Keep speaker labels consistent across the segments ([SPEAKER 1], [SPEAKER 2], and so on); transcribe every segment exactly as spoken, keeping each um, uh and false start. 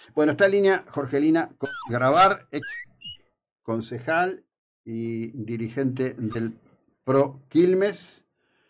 [SPEAKER 1] Bueno, está en línea Jorgelina Grabar, ex concejal y dirigente del Pro Quilmes.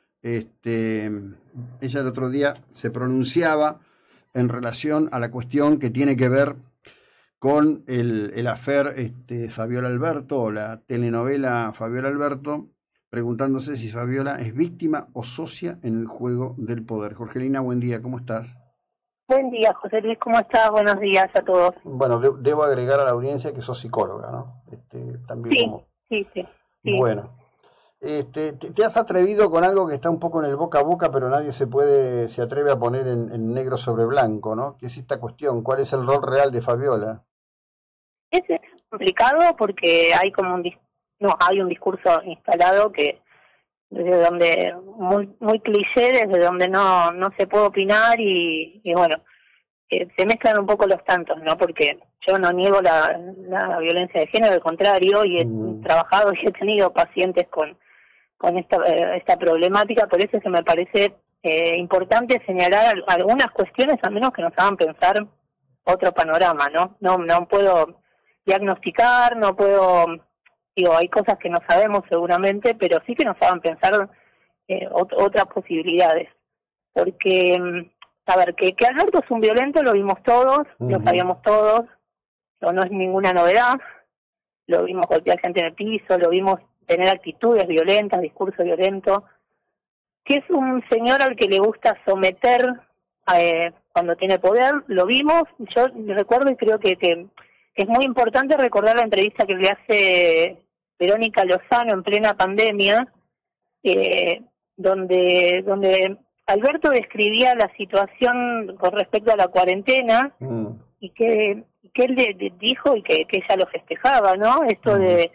[SPEAKER 1] Este, ella el otro día se pronunciaba en relación a la cuestión que tiene que ver con el, el afer este, Fabiola Alberto, o la telenovela Fabiola Alberto, preguntándose si Fabiola es víctima o socia en el juego del poder. Jorgelina, buen día, ¿cómo estás?
[SPEAKER 2] Buen día, José Luis, ¿cómo estás? Buenos días a todos.
[SPEAKER 1] Bueno, de, debo agregar a la audiencia que sos psicóloga, ¿no? Este, también
[SPEAKER 2] Sí,
[SPEAKER 1] como...
[SPEAKER 2] sí, sí. sí.
[SPEAKER 1] Bueno, este, te, te has atrevido con algo que está un poco en el boca a boca, pero nadie se puede, se atreve a poner en, en negro sobre blanco, ¿no? ¿Qué es esta cuestión? ¿Cuál es el rol real de Fabiola?
[SPEAKER 2] Es complicado porque hay como un dis- no hay un discurso instalado que desde donde muy muy cliché, desde donde no no se puede opinar y, y bueno, eh, se mezclan un poco los tantos, ¿no? Porque yo no niego la, la violencia de género, al contrario, y he
[SPEAKER 1] Mm.
[SPEAKER 2] trabajado y he tenido pacientes con con esta eh, esta problemática, por eso es que me parece eh, importante señalar al- algunas cuestiones, al menos que nos hagan pensar otro panorama, ¿no? No no puedo diagnosticar, no puedo, digo, hay cosas que no sabemos seguramente, pero sí que nos hagan pensar eh, ot otras posibilidades. Porque, mm, a ver, que, que Alberto es un violento lo vimos todos,
[SPEAKER 1] Uh-huh.
[SPEAKER 2] lo sabíamos todos, no, no es ninguna novedad, lo vimos golpear gente en el piso, lo vimos tener actitudes violentas, discurso violento, que es un señor al que le gusta someter eh, cuando tiene poder, lo vimos, yo recuerdo y creo que, que es muy importante recordar la entrevista que le hace Verónica Lozano en plena pandemia, eh, donde donde Alberto describía la situación con respecto a la cuarentena
[SPEAKER 1] Mm.
[SPEAKER 2] y que, que él de, de, dijo y que, que ella lo festejaba, ¿no? Esto
[SPEAKER 1] Uh-huh.
[SPEAKER 2] de,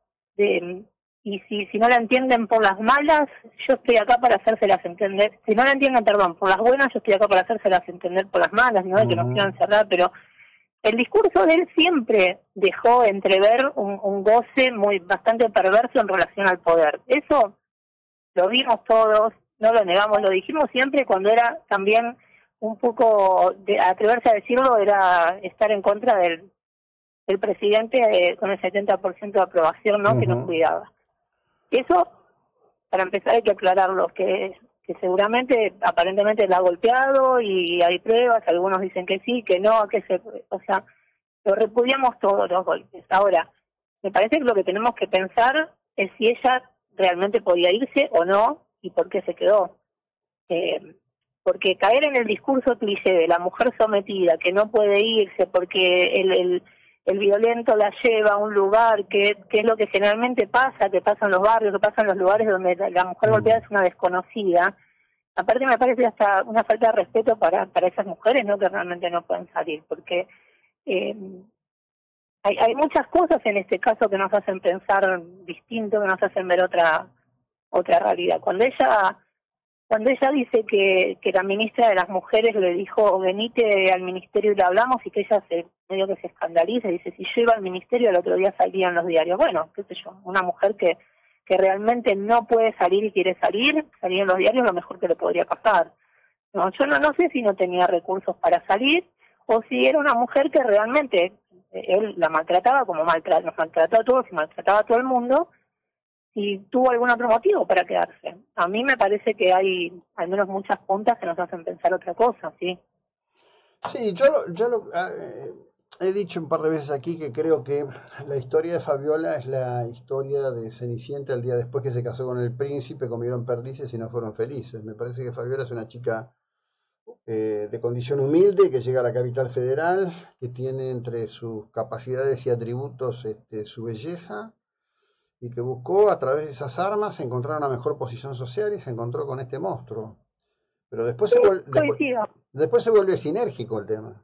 [SPEAKER 2] de y si, si no la entienden por las malas, yo estoy acá para hacérselas entender. Si no la entienden, perdón, por las buenas, yo estoy acá para hacérselas entender por las malas, ¿no? De que nos quieran cerrar, pero el discurso de él siempre dejó entrever un, un goce muy bastante perverso en relación al poder. Eso lo vimos todos, no lo negamos, lo dijimos siempre cuando era también un poco, de atreverse a decirlo, era estar en contra del, del presidente eh, con el setenta por ciento de aprobación, ¿no? Uh-huh. Que nos cuidaba. Eso, para empezar, hay que aclararlo, que, que seguramente, aparentemente la ha golpeado y hay pruebas, algunos dicen que sí, que no, que se, o sea, lo repudiamos todos los golpes. Ahora, me parece que lo que tenemos que pensar es si ella realmente podía irse o no y por qué se quedó. Eh, porque caer en el discurso cliché de la mujer sometida que no puede irse porque el, el, el violento la lleva a un lugar que, que es lo que generalmente pasa, que pasa en los barrios, que pasa en los lugares donde la, la mujer golpeada es una desconocida. Aparte me parece hasta una falta de respeto para, para esas mujeres, ¿no? Que realmente no pueden salir, porque eh, hay, hay muchas cosas en este caso que nos hacen pensar distinto, que nos hacen ver otra otra realidad. Cuando ella cuando ella dice que, que la ministra de las Mujeres le dijo venite al ministerio y le hablamos, y que ella se medio que se escandaliza y dice si yo iba al ministerio el otro día salía en los diarios. Bueno, qué sé yo, una mujer que, que realmente no puede salir y quiere salir, salir en los diarios es lo mejor que le podría pasar. No, yo no, no sé si no tenía recursos para salir o si era una mujer que realmente él la maltrataba como maltrat, nos maltrató a todos y maltrataba a todo el mundo, y tuvo algún otro motivo para quedarse. A mí me parece que hay al menos muchas puntas que nos hacen pensar otra cosa, ¿sí?
[SPEAKER 1] Sí, yo, lo, yo lo, eh, he dicho un par de veces aquí que creo que la historia de Fabiola es la historia de Cenicienta el día después que se casó con el príncipe, comieron perdices y no fueron felices. Me parece que Fabiola es una chica eh, de condición humilde que llega a la capital federal, que tiene entre sus capacidades y atributos este, su belleza, y que buscó a través de esas armas encontrar una mejor posición social y se encontró con este monstruo. Pero después,
[SPEAKER 2] Sí,
[SPEAKER 1] se, vuelve, después,
[SPEAKER 2] coincido.
[SPEAKER 1] después se vuelve sinérgico el tema.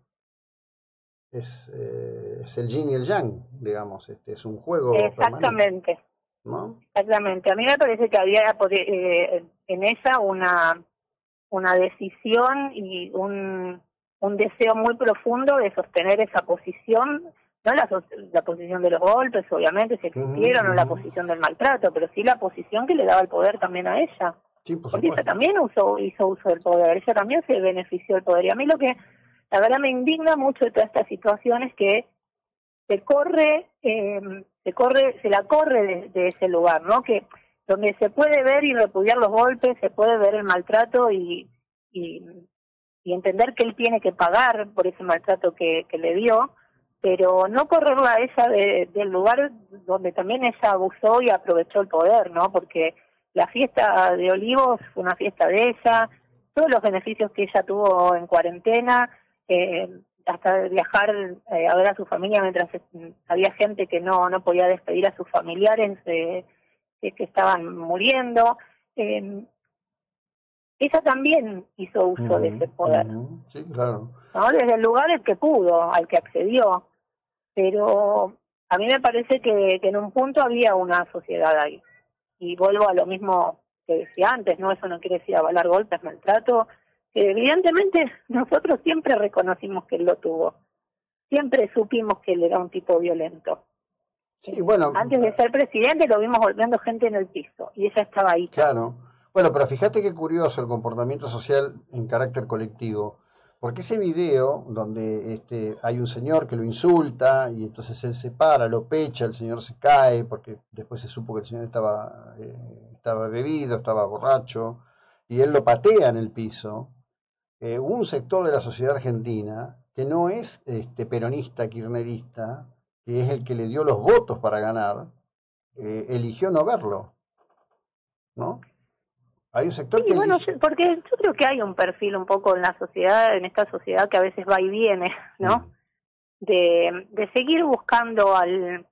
[SPEAKER 1] Es, eh, es el yin y el yang, digamos, este, es un juego
[SPEAKER 2] Exactamente.
[SPEAKER 1] permanente, ¿no?
[SPEAKER 2] Exactamente. A mí me parece que había eh, en ella una, una decisión y un, un deseo muy profundo de sostener esa posición. No la, la posición de los golpes, obviamente, si existieron, uh-huh, no la uh-huh. posición del maltrato, pero sí la posición que le daba el poder también a ella.
[SPEAKER 1] Sí, por
[SPEAKER 2] Porque
[SPEAKER 1] supuesto.
[SPEAKER 2] ella también usó, hizo uso del poder, ella también se benefició del poder. Y a mí lo que la verdad me indigna mucho de todas estas situaciones que se corre, eh, se corre, se la corre de, de ese lugar, ¿no? Que donde se puede ver y repudiar los golpes, se puede ver el maltrato y, y, y entender que él tiene que pagar por ese maltrato que, que le dio, pero no correrla a ella de, del lugar donde también ella abusó y aprovechó el poder, ¿no? Porque la fiesta de Olivos fue una fiesta de ella, todos los beneficios que ella tuvo en cuarentena, eh, hasta viajar eh, a ver a su familia mientras eh, había gente que no no podía despedir a sus familiares eh, que, que estaban muriendo. Eh, ella también hizo uso uh-huh, de ese poder,
[SPEAKER 1] uh-huh. Sí, claro,
[SPEAKER 2] ¿no? Desde el lugar al que pudo, al que accedió. Pero a mí me parece que, que en un punto había una sociedad ahí. Y vuelvo a lo mismo que decía antes, ¿no? Eso no quiere decir avalar golpes, maltrato, que evidentemente nosotros siempre reconocimos que él lo tuvo. Siempre supimos que él era un tipo violento.
[SPEAKER 1] Sí, bueno.
[SPEAKER 2] Antes de ser presidente lo vimos golpeando gente en el piso y ella estaba ahí.
[SPEAKER 1] Claro. Bueno, pero fíjate qué curioso el comportamiento social en carácter colectivo. Porque ese video donde este, hay un señor que lo insulta y entonces él se para, lo pecha, el señor se cae porque después se supo que el señor estaba, eh, estaba bebido, estaba borracho y él lo patea en el piso. Eh, un sector de la sociedad argentina que no es este, peronista, kirchnerista, que es el que le dio los votos para ganar, eh, eligió no verlo, ¿no? Hay un sector
[SPEAKER 2] sí,
[SPEAKER 1] que
[SPEAKER 2] bueno,
[SPEAKER 1] elige...
[SPEAKER 2] yo, porque yo creo que hay un perfil un poco en la sociedad, en esta sociedad que a veces va y viene, ¿no? Mm. De, de seguir buscando al...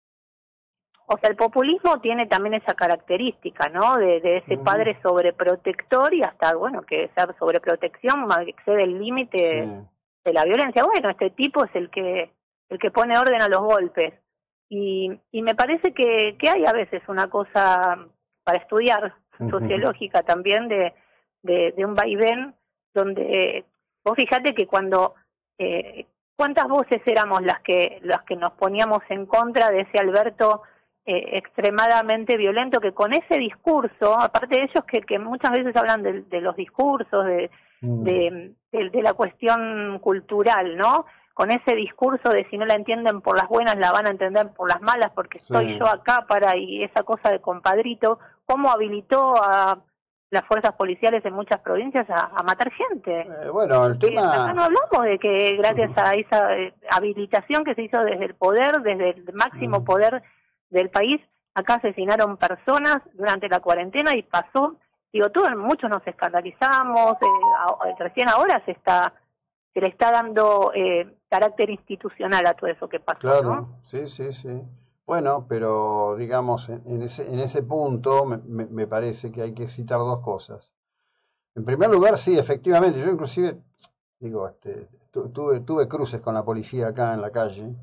[SPEAKER 2] O sea, el populismo tiene también esa característica, ¿no? De, de ese uh-huh. padre sobreprotector y hasta, bueno, que esa sobreprotección excede el límite sí. de la violencia. Bueno, este tipo es el que el que pone orden a los golpes. Y, y me parece que, que hay a veces una cosa para estudiar, uh-huh. sociológica también, de, de, de un vaivén, donde vos fijate que cuando... Eh, ¿cuántas voces éramos las que, las que nos poníamos en contra de ese Alberto Eh, extremadamente violento, que con ese discurso, aparte de ellos que, que muchas veces hablan de, de los discursos, de, mm. de, de, de la cuestión cultural, ¿no? Con ese discurso de si no la entienden por las buenas, la van a entender por las malas, porque estoy sí. yo acá para, y esa cosa de compadrito, cómo habilitó a las fuerzas policiales en muchas provincias a, a matar gente.
[SPEAKER 1] Eh, bueno, el tema...
[SPEAKER 2] Eh, acá no hablamos de que gracias a esa eh, habilitación que se hizo desde el poder, desde el máximo mm. poder del país, acá asesinaron personas durante la cuarentena y pasó, digo, todos, muchos nos escandalizamos, eh, recién ahora se está se le está dando eh, carácter institucional a todo eso que pasó,
[SPEAKER 1] claro,
[SPEAKER 2] ¿no?
[SPEAKER 1] Sí, sí, sí. Bueno, pero digamos, en, en, ese, en ese punto me, me, me parece que hay que citar dos cosas. En primer lugar, sí, efectivamente, yo inclusive, digo, este, tu, tuve, tuve cruces con la policía acá en la calle,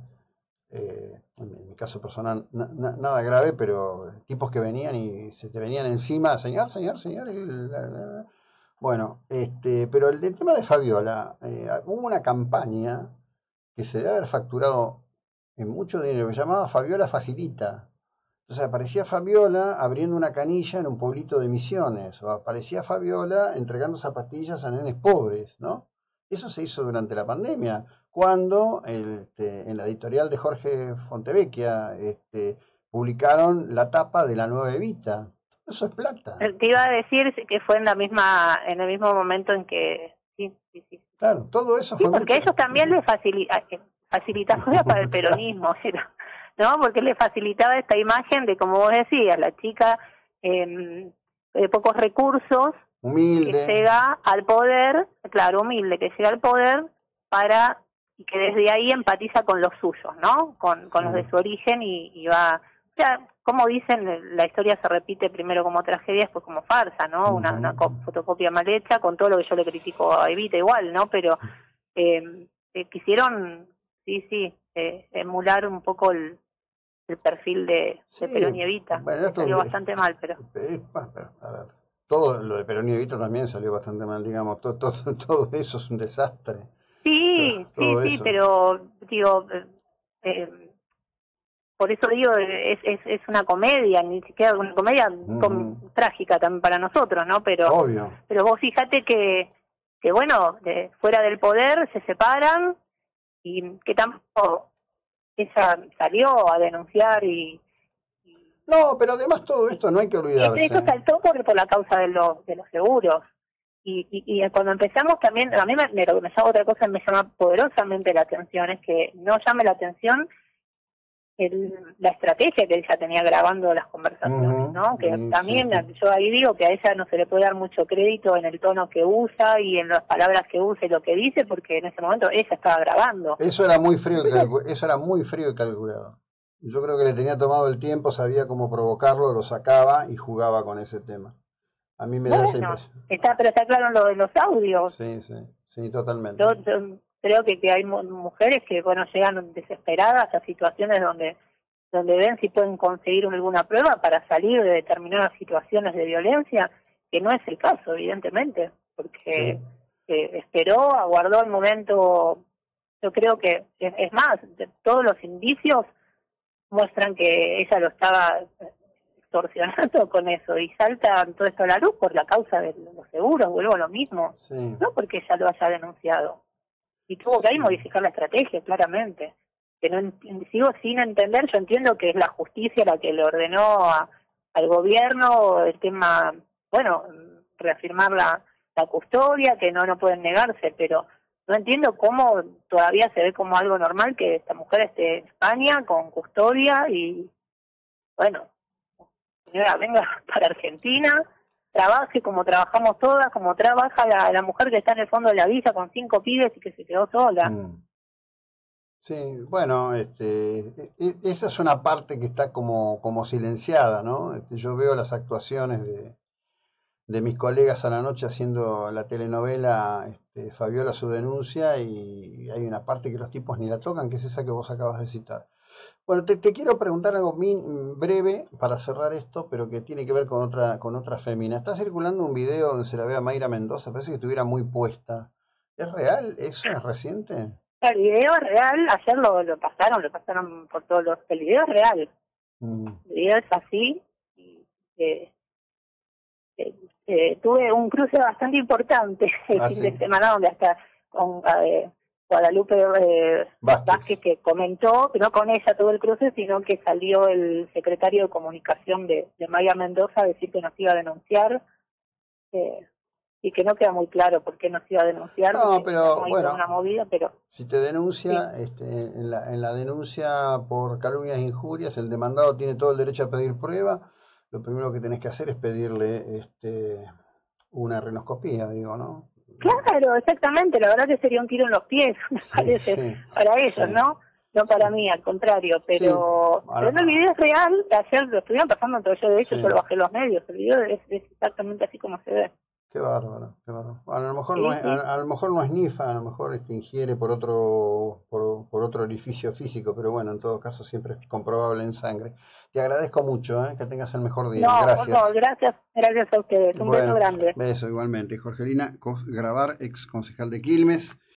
[SPEAKER 1] Eh, en mi caso personal na, na, nada grave, pero tipos que venían y se te venían encima, señor, señor, señor, y la, la. Bueno, este, pero el, el tema de Fabiola, eh, hubo una campaña que se debe haber facturado en mucho dinero, que se llamaba Fabiola Facilita. Entonces aparecía Fabiola abriendo una canilla en un pueblito de Misiones, o aparecía Fabiola entregando zapatillas a nenes pobres, ¿no? Eso se hizo durante la pandemia, cuando este, en la editorial de Jorge Fontevecchia este, publicaron la tapa de la nueva Evita. Eso es plata.
[SPEAKER 2] Te iba a decir que fue en la misma, en el mismo momento en que sí, sí, sí.
[SPEAKER 1] Claro, todo eso
[SPEAKER 2] sí,
[SPEAKER 1] fue
[SPEAKER 2] porque
[SPEAKER 1] mucho...
[SPEAKER 2] ellos también les facilita, facilitaban para el peronismo, ¿no? Porque les facilitaba esta imagen de, como vos decías, la chica eh, de pocos recursos,
[SPEAKER 1] humilde,
[SPEAKER 2] que llega al poder, claro, humilde, que llega al poder para y que desde ahí empatiza con los suyos, ¿no? Con, sí. con los de su origen y, y va, o sea, como dicen, la historia se repite primero como tragedia, después como farsa, ¿no? Uh-huh. Una, una fotocopia mal hecha, con todo lo que yo le critico a Evita igual, ¿no? Pero eh, eh, quisieron, sí, sí, eh, emular un poco el, el perfil de,
[SPEAKER 1] sí,
[SPEAKER 2] de Perón y Evita.
[SPEAKER 1] Bueno,
[SPEAKER 2] salió
[SPEAKER 1] de,
[SPEAKER 2] bastante mal, pero...
[SPEAKER 1] Eh, bueno, pero a ver, todo lo de Perón y Evita también salió bastante mal, digamos, todo, todo, todo eso es un desastre.
[SPEAKER 2] Sí, todo, todo sí, eso. sí, pero digo, eh, por eso digo, es, es es una comedia, ni siquiera una comedia uh-huh. com, trágica también para nosotros, ¿no? Pero
[SPEAKER 1] Obvio.
[SPEAKER 2] pero vos fíjate que que bueno, de, fuera del poder se separan y que tampoco ella salió a denunciar y... y
[SPEAKER 1] no, pero además todo esto no hay que olvidarse.
[SPEAKER 2] Esto saltó por, por la causa de los, de los seguros. Y, y, y cuando empezamos también, a mí me, me, me llama otra cosa, me llama poderosamente la atención, es que no llame la atención el, la estrategia que ella tenía grabando las conversaciones, uh-huh. ¿no? Que sí, también sí. Yo ahí digo que a ella no se le puede dar mucho crédito en el tono que usa y en las palabras que usa y lo que dice, porque en ese momento ella estaba grabando.
[SPEAKER 1] Eso era muy frío, Entonces, eso era muy frío y calculado. Yo creo que le tenía tomado el tiempo, sabía cómo provocarlo, lo sacaba y jugaba con ese tema. A mí me
[SPEAKER 2] bueno,
[SPEAKER 1] da esa impresión.
[SPEAKER 2] Está, pero está claro en lo de los audios.
[SPEAKER 1] Sí, sí, sí, totalmente.
[SPEAKER 2] Yo, yo creo que, que hay mujeres que, bueno, llegan desesperadas a situaciones donde donde ven si pueden conseguir alguna prueba para salir de determinadas situaciones de violencia, que no es el caso, evidentemente, porque sí. eh, esperó, aguardó el momento. Yo creo que, es, es más, todos los indicios muestran que ella lo estaba extorsionando con eso, y salta todo esto a la luz por la causa de los seguros, vuelvo a lo mismo,
[SPEAKER 1] sí.
[SPEAKER 2] no porque ella lo haya denunciado, y tuvo que ahí modificar la estrategia, claramente, que no sigo sin entender. Yo entiendo que es la justicia la que le ordenó a, al gobierno el tema, bueno, reafirmar la, la custodia, que no, no pueden negarse, pero no entiendo cómo todavía se ve como algo normal que esta mujer esté en España con custodia y, bueno, señora, venga para Argentina, trabaje como trabajamos todas, como trabaja la, la mujer que está en el fondo de la villa con cinco pibes y que se quedó sola.
[SPEAKER 1] Mm. Sí, bueno, este, esa es una parte que está como, como silenciada, ¿no? Este, yo veo las actuaciones de, de mis colegas a la noche haciendo la telenovela este, Fabiola su denuncia, y hay una parte que los tipos ni la tocan, que es esa que vos acabas de citar. Bueno, te, te quiero preguntar algo min, breve para cerrar esto, pero que tiene que ver con otra, con otra fémina. Está circulando un video donde se la ve a Mayra Mendoza, parece que estuviera muy puesta. ¿Es real? ¿Eso es reciente?
[SPEAKER 2] El video es real, ayer lo, lo pasaron, lo pasaron por todos los... El video es real. Mm. El video es así. Y, eh, eh, eh, tuve un cruce bastante importante el
[SPEAKER 1] ¿Ah,
[SPEAKER 2] fin
[SPEAKER 1] sí?
[SPEAKER 2] de semana, donde hasta con eh, Guadalupe eh, Vázquez. Vázquez, que comentó, que no con ella todo el cruce, sino que salió el secretario de comunicación de, de Mayra Mendoza a decir que nos iba a denunciar. Eh, y que no queda muy claro por qué nos iba a denunciar.
[SPEAKER 1] No, pero bueno,
[SPEAKER 2] una movida, pero
[SPEAKER 1] si te denuncia,
[SPEAKER 2] sí.
[SPEAKER 1] este, en, la, en la denuncia por calumnias e injurias, el demandado tiene todo el derecho a pedir prueba. Lo primero que tenés que hacer es pedirle este, una rinoscopía, digo, ¿no?
[SPEAKER 2] Claro, exactamente. La verdad que sería un tiro en los pies, me sí, parece, sí, para ellos, sí. ¿no? No para sí. mí, al contrario. Pero, sí. pero no, el video es real. Ayer lo estuvieron pasando, entonces yo de hecho sí. yo lo bajé los medios. El video es, es exactamente así como se ve.
[SPEAKER 1] Qué bárbaro, qué bárbaro. A lo mejor sí, no es, sí. a, a lo mejor no es nifa, a lo mejor este, ingiere por otro, por, por otro orificio físico, pero bueno, en todo caso siempre es comprobable en sangre. Te agradezco mucho, ¿eh? Que tengas el mejor día.
[SPEAKER 2] No,
[SPEAKER 1] gracias.
[SPEAKER 2] No, gracias, gracias a ustedes. Un
[SPEAKER 1] bueno,
[SPEAKER 2] beso grande.
[SPEAKER 1] Beso igualmente. Jorgelina Grabar, ex concejal de Quilmes.